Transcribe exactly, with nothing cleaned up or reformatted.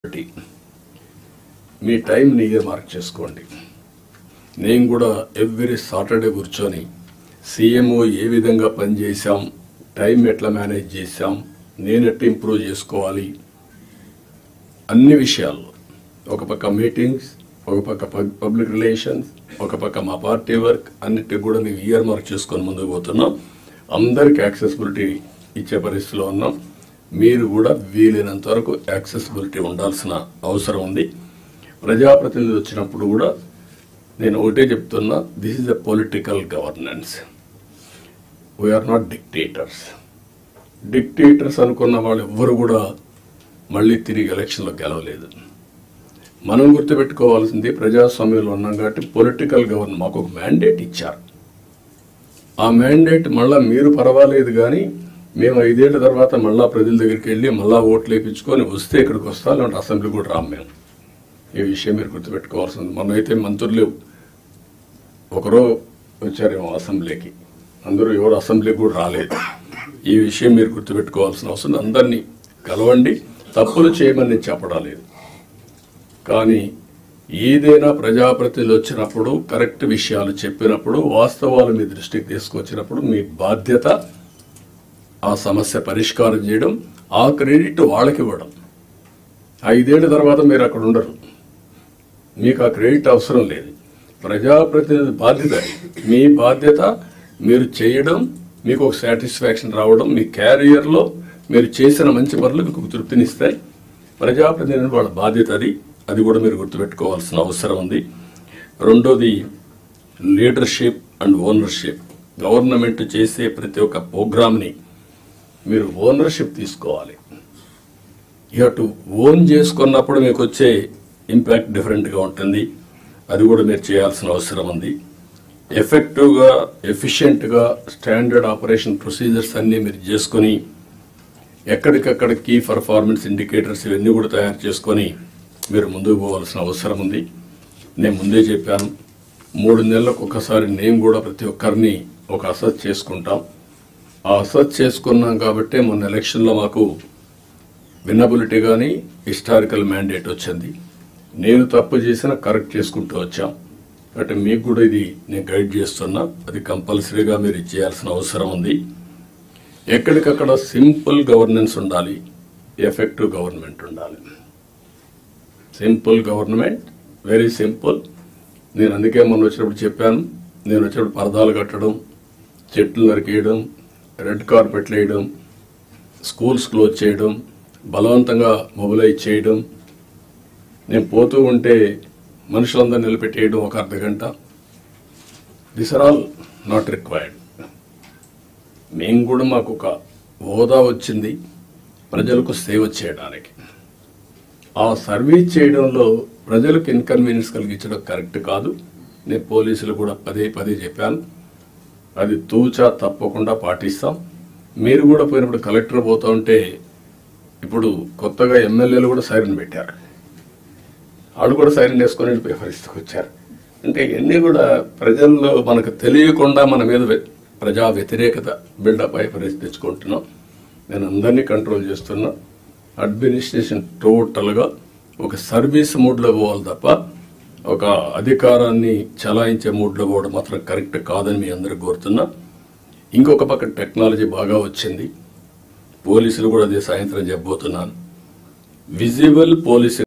మీ టైంని year mark చేసుకోండి. నేను కూడా ఎవ్రీ సాటర్డే కూర్చొని సీఎంఓ ఏ విధంగా పనిచేసాం, టైం ఎట్లా మేనేజ్ చేసాం, నేను ఎట్లా ఇంప్రూవ్ చేసుకోవాలి, అన్ని విషయాల్లో ఒక పక్క మీటింగ్స్, ఒక పక్క పబ్లిక్ రిలేషన్స్, ఒక పక్క మా పార్టీ వర్క్, అన్నిటికి కూడా మేము ఇయర్ మార్క్ చేసుకొని ముందుకు పోతున్నాం. అందరికీ యాక్సెసిబిలిటీ ఇచ్చే పరిస్థితిలో ఉన్నాం. మీరు కూడా వీలైనంత వరకు యాక్సెసిబిలిటీ ఉండాల్సిన అవసరం ఉంది. ప్రజాప్రతినిధులు వచ్చినప్పుడు కూడా నేను ఒకటే చెప్తున్నా, this is a political governance. We are not dictators. Dictators అనుకున్న వాళ్ళు ఎవ్వరు కూడా మళ్ళీ తిరిగి ఎలక్షన్లో గెలవలేదు. మనం గుర్తుపెట్టుకోవాల్సింది, ప్రజాస్వామ్యంలో ఉన్నాం కాబట్టి పొలిటికల్ గవర్నెన్స్ మాకు ఒక మ్యాండేట్ ఇచ్చారు. ఆ మ్యాండేట్ మళ్ళీ మీరు పర్వాలేదు కానీ మేము ఐదేళ్ల తర్వాత మళ్ళా ప్రజల దగ్గరికి వెళ్ళి మళ్ళా ఓట్లు వేయించుకొని వస్తే ఇక్కడికి వస్తాం, లేదంటే అసెంబ్లీ కూడా రాము మేము. ఈ విషయం మీరు గుర్తుపెట్టుకోవాల్సింది. మనమైతే మంత్రులు ఒకరో వచ్చారేమో అసెంబ్లీకి, అందరూ ఎవరు అసెంబ్లీకి కూడా రాలేదు. ఈ విషయం మీరు గుర్తుపెట్టుకోవాల్సిన అవసరం. అందరినీ కలవండి, తప్పులు చేయమని చెప్పడం లేదు, కానీ ఏదైనా ప్రజాప్రతినిధులు వచ్చినప్పుడు కరెక్ట్ విషయాలు చెప్పినప్పుడు, వాస్తవాలు మీ దృష్టికి తీసుకొచ్చినప్పుడు మీ బాధ్యత ఆ సమస్య పరిష్కారం చేయడం, ఆ క్రెడిట్ వాళ్ళకి ఇవ్వడం. ఐదేళ్ల తర్వాత మీరు అక్కడ ఉండరు, మీకు ఆ క్రెడిట్ అవసరం లేదు. ప్రజాప్రతినిధి బాధ్యత, మీ బాధ్యత మీరు చేయడం, మీకు ఒక సాటిస్ఫాక్షన్ రావడం, మీ క్యారియర్లో మీరు చేసిన మంచి పనులు మీకు తృప్తినిస్తాయి. ప్రజాప్రతినిధి వాళ్ళ బాధ్యత అది అది కూడా మీరు గుర్తుపెట్టుకోవాల్సిన అవసరం ఉంది. రెండోది లీడర్షిప్ అండ్ ఓనర్షిప్. గవర్నమెంట్ చేసే ప్రతి ఒక్క ప్రోగ్రామ్ని మీరు ఓనర్షిప్ తీసుకోవాలి. యూ హ్యావ్ టు ఓన్ చేసుకున్నప్పుడు మీకు వచ్చే ఇంపాక్ట్ డిఫరెంట్గా ఉంటుంది. అది కూడా మీరు చేయాల్సిన అవసరం ఉంది. ఎఫెక్టివ్గా, ఎఫిషియెంట్గా స్టాండర్డ్ ఆపరేషన్ ప్రొసీజర్స్ అన్నీ మీరు చేసుకొని, ఎక్కడికక్కడ కీ పర్ఫార్మెన్స్ ఇండికేటర్స్ ఇవన్నీ కూడా తయారు చేసుకొని మీరు ముందుకు పోవాల్సిన అవసరం ఉంది. నేను ముందే చెప్పాను, మూడు నెలలకు ఒకసారి నేను కూడా ప్రతి ఒక్కరిని ఒక అసెస్ చేసుకుంటాం. ఆ అసెస్ చేసుకున్నాం కాబట్టి మొన్న ఎలక్షన్లో మాకు విన్నబిలిటీ కానీ హిస్టారికల్ మ్యాండేట్ వచ్చింది. నేను తప్పు చేసినా కరెక్ట్ చేసుకుంటూ వచ్చాం. అంటే మీకు కూడా ఇది నేను గైడ్ చేస్తున్నా, అది కంపల్సరీగా మీరు చేయాల్సిన అవసరం ఉంది. ఎక్కడికక్కడ సింపుల్ గవర్నెన్స్ ఉండాలి, ఎఫెక్టివ్ గవర్నమెంట్ ఉండాలి. Simple government, very simple. నేను అందుకే మొన్న వచ్చినప్పుడు చెప్పాను, నేను వచ్చినప్పుడు పరదాలు కట్టడం, చెట్లు నరికేయడం, రెడ్ కార్పెట్లు వేయడం, స్కూల్స్ క్లోజ్ చేయడం, బలవంతంగా మొబిలైజ్ చేయడం, నేను పోతూ ఉంటే మనుషులందరూ నిలబెట్టేయడం ఒక అర్ధ గంట, this are all not required. మేము కూడా మాకు ఒక హోదా వచ్చింది ప్రజలకు సేవ చేయడానికి. ఆ సర్వీస్ చేయడంలో ప్రజలకు ఇన్కన్వీనియన్స్ కలిగించడం కరెక్ట్ కాదు. నేను పోలీసులు కూడా పదే పదే చెప్పాను, అది తూచా తప్పకుండా పాటిస్తాం. మీరు కూడా పోయినప్పుడు కలెక్టర్ పోతూ ఉంటే, ఇప్పుడు కొత్తగా ఎమ్మెల్యేలు కూడా సైరన్ పెట్టారు, వాళ్ళు కూడా సైరన్ వేసుకొని వెళ్ళిపోయే పరిస్థితికి వచ్చారు. అంటే ఇవన్నీ కూడా ప్రజల్లో మనకు తెలియకుండా మన మీద ప్రజా వ్యతిరేకత బిల్డప్ అయ్యే పరిస్థితి తెచ్చుకుంటున్నాం. నేను అందరినీ కంట్రోల్ చేస్తున్నా. అడ్మినిస్ట్రేషన్ టోటల్గా ఒక సర్వీస్ మూడ్లో పోవాలి తప్ప ఒక అధికారాన్ని చలాయించే మూడ్లో పోవడం మాత్రం కరెక్ట్ కాదని మీ అందరికి కోరుతున్నా. ఇంకొక పక్క టెక్నాలజీ బాగా వచ్చింది, పోలీసులు కూడా అదే సాయంత్రం చెప్పబోతున్నాను. Visible policing